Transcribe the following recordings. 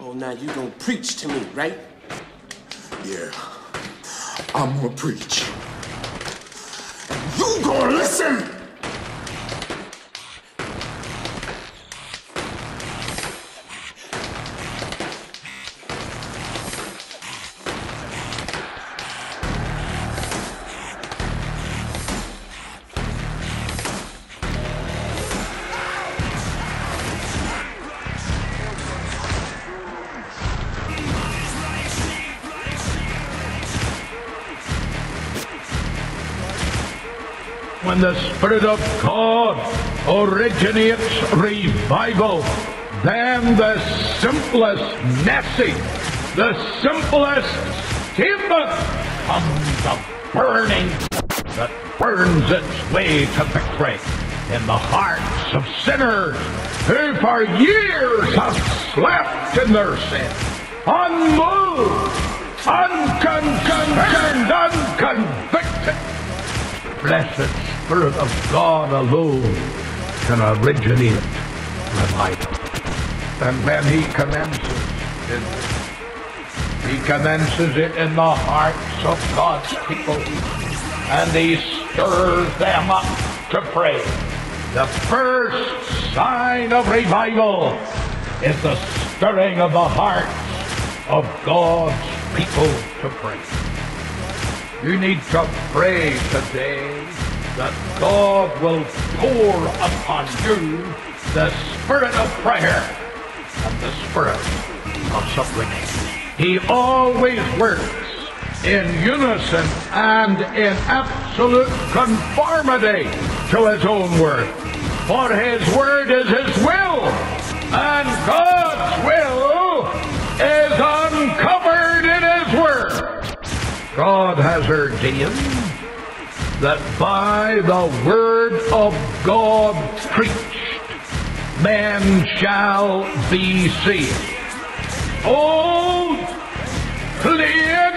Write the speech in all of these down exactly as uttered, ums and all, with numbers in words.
Oh, now you gonna preach to me, right? Yeah, I'm gonna preach. And you gonna listen! When the Spirit of God originates revival, then the simplest message, the simplest statement comes a burning that burns its way to victory in the hearts of sinners who for years have slept in their sin, unmoved, unconcerned, unconvicted. Blessed Spirit of God alone can originate revival. And when he commences it, he commences it in the hearts of God's people, and he stirs them up to pray. The first sign of revival is the stirring of the hearts of God's people to pray. You need to pray today that God will pour upon you the spirit of prayer and the spirit of supplication. He always works in unison and in absolute conformity to his own word. For his word is his will, and God's will is uncovered in his word. God has ordained that by the word of God preached, men shall be saved. Old, plain,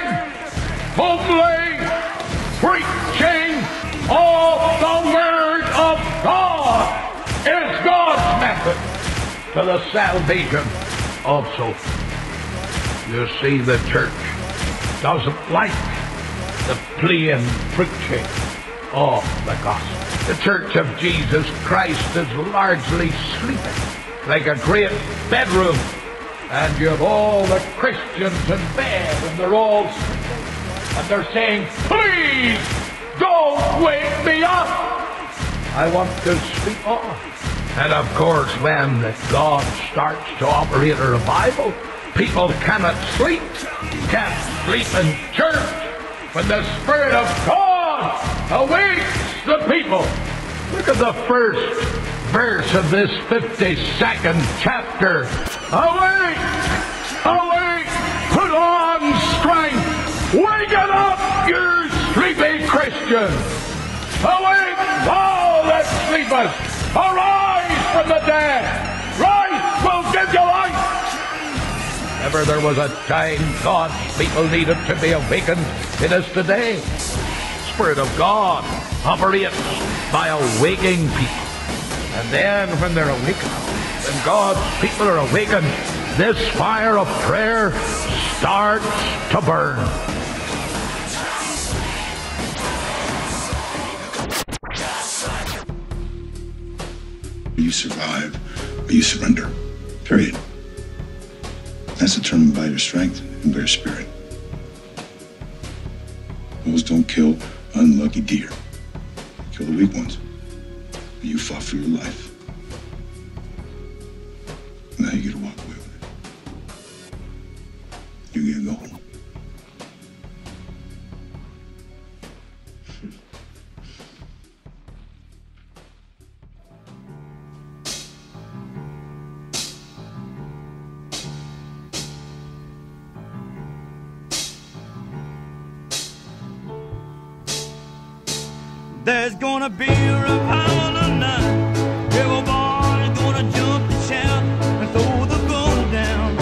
homely preaching of the word of God is God's method to the salvation of souls. You see, the church doesn't like the plain preaching of the gospel. The Church of Jesus Christ is largely sleeping like a great bedroom, and you have all the Christians in bed, and they're all sleeping, and they're saying, please don't wake me up, I want to sleep on. And of course, when God starts to operate a revival, people cannot sleep, can't sleep in church. When the Spirit of God awakes the people. Look at the first verse of this fifty-second chapter. Awake! Awake! Put on strength! Waken up, you sleepy Christians! Awake, thou that sleepest! Arise from the dead! Rise will give you life! Ever there was a time God's people needed to be awakened, it is today. Spirit of God operates by awaking people. And then when they're awakened, when God's people are awakened, this fire of prayer starts to burn. You survive or you surrender. Period. That's determined by your strength and by your spirit. Bulls don't kill unlucky deer. They kill the weak ones. You fought for your life. Now you get to walk away with it. You get to go home. There's gonna be a revival tonight. Everybody's gonna jump and shout and throw the gun down.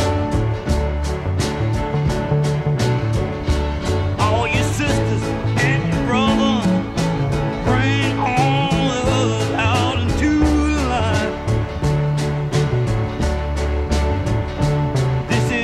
All your sisters and your brothers, bring all of us out into the light. This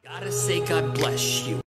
Gotta say God bless you.